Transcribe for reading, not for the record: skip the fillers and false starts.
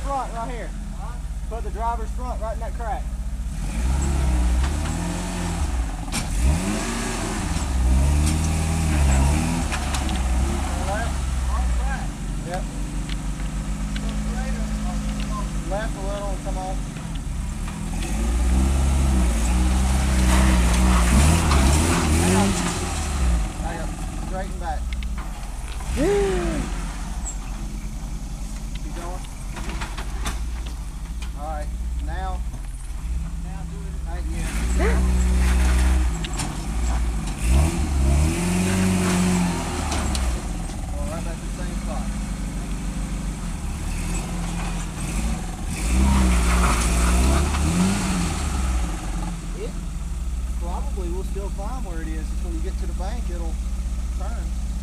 front right here. Put the driver's front right in that crack. Yep. Left a little and come on. Hang on. Straighten back. Keep going. Alright, now do it right here. Well, right back to the same spot. It probably will still climb where it is until you get to the bank, it'll turn.